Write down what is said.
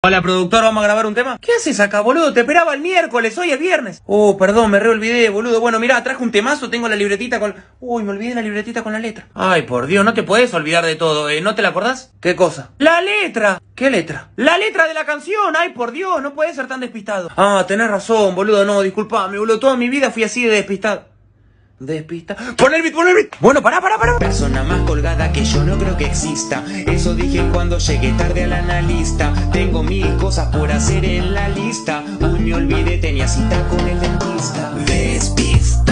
Hola, productor, ¿vamos a grabar un tema? ¿Qué haces acá, boludo? Te esperaba el miércoles, hoy es viernes. Oh, perdón, me reolvidé, boludo. Bueno, mirá, traje un temazo, tengo la libretita con... Uy, me olvidé la libretita con la letra. Ay, por Dios, no te podés olvidar de todo, ¿eh? ¿No te la acordás? ¿Qué cosa? ¡La letra! ¿Qué letra? ¡La letra de la canción! Ay, por Dios, no puedes ser tan despistado. Ah, tenés razón, boludo, no, disculpame, boludo. Toda mi vida fui así de despistado. Despista. ¡Pon el beat, pon el beat! Bueno, pará. Persona más colgada que yo no creo que exista. Eso dije cuando llegué tarde al analista. Tengo mil cosas por hacer en la lista. Uy, me olvidé, tenía cita con el dentista. Despista.